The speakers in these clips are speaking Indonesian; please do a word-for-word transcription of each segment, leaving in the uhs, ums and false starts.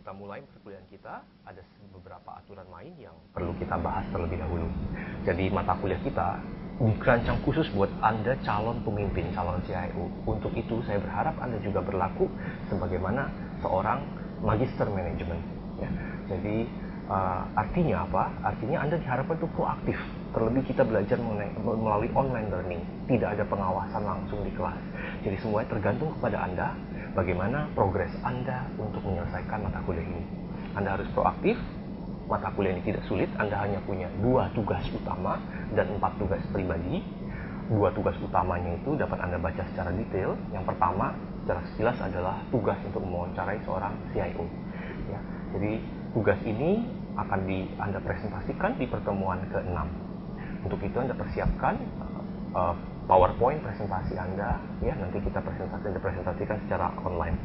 kita mulai perkuliahan kita, ada beberapa aturan main yang perlu kita bahas terlebih dahulu. Jadi mata kuliah kita dirancang khusus buat Anda calon pemimpin, calon C I O. Untuk itu saya berharap Anda juga berlaku sebagaimana seorang magister manajemen. Ya. Jadi uh, artinya apa? Artinya Anda diharapkan untuk proaktif. Terlebih kita belajar melalui online learning, tidak ada pengawasan langsung di kelas. Jadi semuanya tergantung kepada Anda, bagaimana progres Anda untuk menyelesaikan mata kuliah ini. Anda harus proaktif. Mata kuliah ini tidak sulit, Anda hanya punya dua tugas utama dan empat tugas pribadi. Dua tugas utamanya itu dapat Anda baca secara detail. Yang pertama, secara sekilas adalah tugas untuk mewawancarai seorang C I O. Ya, jadi tugas ini akan di, Anda presentasikan di pertemuan keenam. Untuk itu Anda persiapkan uh, PowerPoint presentasi Anda. Ya, nanti kita presentasi, Anda presentasikan secara online.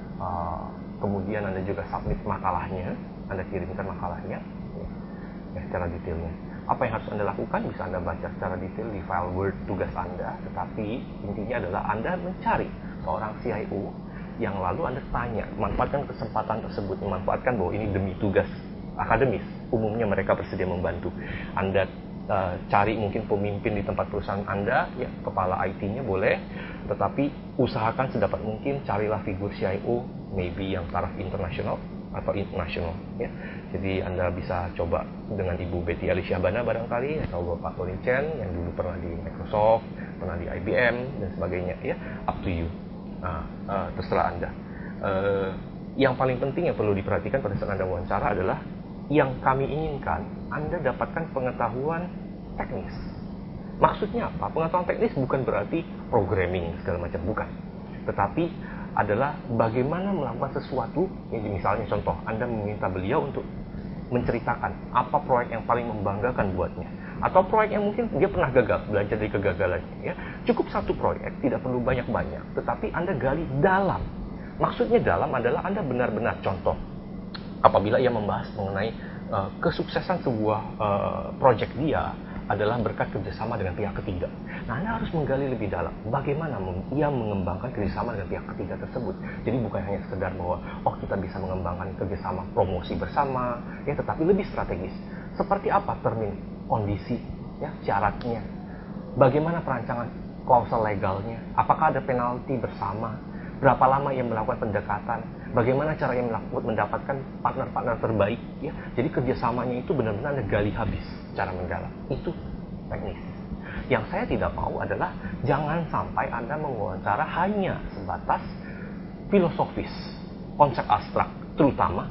Uh, kemudian Anda juga submit makalahnya. Anda kirimkan makalahnya ya, ya, secara detailnya. Apa yang harus Anda lakukan bisa Anda baca secara detail di file Word tugas Anda. Tetapi intinya adalah Anda mencari seorang C I O yang lalu Anda tanya, manfaatkan kesempatan tersebut, memanfaatkan bahwa ini demi tugas akademis. Umumnya mereka bersedia membantu. Anda uh, cari mungkin pemimpin di tempat perusahaan Anda, ya, kepala I T-nya boleh, tetapi usahakan sedapat mungkin carilah figur C I O, maybe yang taraf internasional atau internasional, ya. Jadi Anda bisa coba dengan Ibu Betty Alicia Bana barangkali, atau Bapak Tony Chen yang dulu pernah di Microsoft, pernah di I B M dan sebagainya, ya. Up to you. Nah, uh, terserah Anda. Uh, yang paling penting yang perlu diperhatikan pada saat Anda wawancara adalah yang kami inginkan Anda dapatkan pengetahuan teknis. Maksudnya apa? Pengetahuan teknis bukan berarti programming segala macam, bukan. Tetapi adalah bagaimana melakukan sesuatu, ya, misalnya contoh, Anda meminta beliau untuk menceritakan apa proyek yang paling membanggakan buatnya, atau proyek yang mungkin dia pernah gagal, belajar dari kegagalannya. Ya. Cukup satu proyek, tidak perlu banyak-banyak, tetapi Anda gali dalam. Maksudnya dalam adalah Anda benar-benar contoh, apabila ia membahas mengenai uh, kesuksesan sebuah uh, proyek dia adalah berkat kerjasama dengan pihak ketiga. Nah, Anda harus menggali lebih dalam bagaimana ia mengembangkan kerjasama dengan pihak ketiga tersebut. Jadi bukan hanya sekedar bahwa oh kita bisa mengembangkan kerjasama promosi bersama, ya, tetapi lebih strategis. Seperti apa termin kondisi, ya, syaratnya, bagaimana perancangan klausel legalnya, apakah ada penalti bersama, berapa lama ia melakukan pendekatan, bagaimana cara ia mendapatkan partner-partner terbaik, ya. Jadi kerjasamanya itu benar-benar Anda gali habis cara mendalam. Itu teknis. Yang saya tidak mau adalah jangan sampai Anda mewawancara hanya sebatas filosofis, konsep abstrak, terutama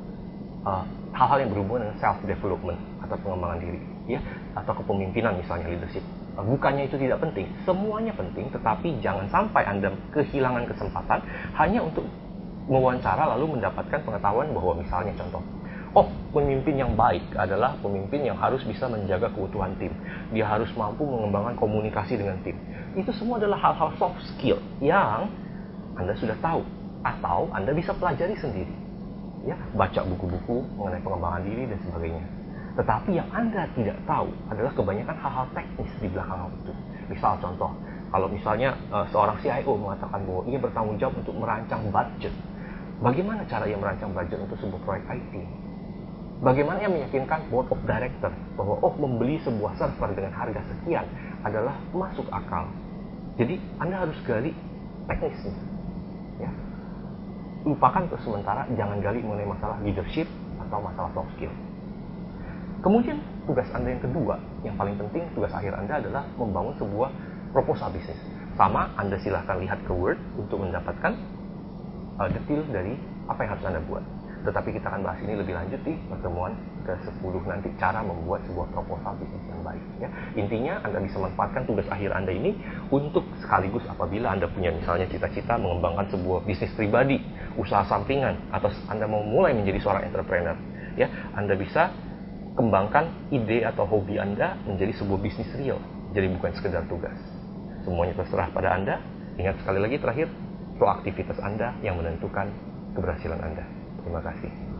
uh, hal-hal yang berhubungan dengan self development atau pengembangan diri, ya, atau kepemimpinan misalnya leadership. Uh, bukannya itu tidak penting, semuanya penting, tetapi jangan sampai Anda kehilangan kesempatan hanya untuk mewawancara lalu mendapatkan pengetahuan bahwa misalnya contoh, oh, pemimpin yang baik adalah pemimpin yang harus bisa menjaga keutuhan tim. Dia harus mampu mengembangkan komunikasi dengan tim. Itu semua adalah hal-hal soft skill yang Anda sudah tahu atau Anda bisa pelajari sendiri. Ya, baca buku-buku mengenai pengembangan diri dan sebagainya. Tetapi yang Anda tidak tahu adalah kebanyakan hal-hal teknis di belakang hal itu. Misal contoh, kalau misalnya uh, seorang C I O mengatakan bahwa ia bertanggung jawab untuk merancang budget. Bagaimana cara ia merancang budget untuk sebuah proyek I T? Bagaimana ia meyakinkan board of director bahwa oh membeli sebuah server dengan harga sekian adalah masuk akal. Jadi Anda harus gali teknisnya. Ya. Lupakan untuk sementara, jangan gali mengenai masalah leadership atau masalah soft skill. Kemudian tugas Anda yang kedua, yang paling penting, tugas akhir Anda adalah membangun sebuah proposal bisnis. Sama, Anda silahkan lihat ke Word untuk mendapatkan uh, detail dari apa yang harus Anda buat. Tetapi kita akan bahas ini lebih lanjut di pertemuan ke sepuluh nanti, cara membuat sebuah proposal bisnis yang baik. Ya. Intinya Anda bisa manfaatkan tugas akhir Anda ini untuk sekaligus apabila Anda punya misalnya cita-cita mengembangkan sebuah bisnis pribadi, usaha sampingan, atau Anda mau mulai menjadi seorang entrepreneur. Ya, Anda bisa kembangkan ide atau hobi Anda menjadi sebuah bisnis real. Jadi bukan sekedar tugas. Semuanya terserah pada Anda. Ingat sekali lagi terakhir, proaktivitas Anda yang menentukan keberhasilan Anda. Terima kasih.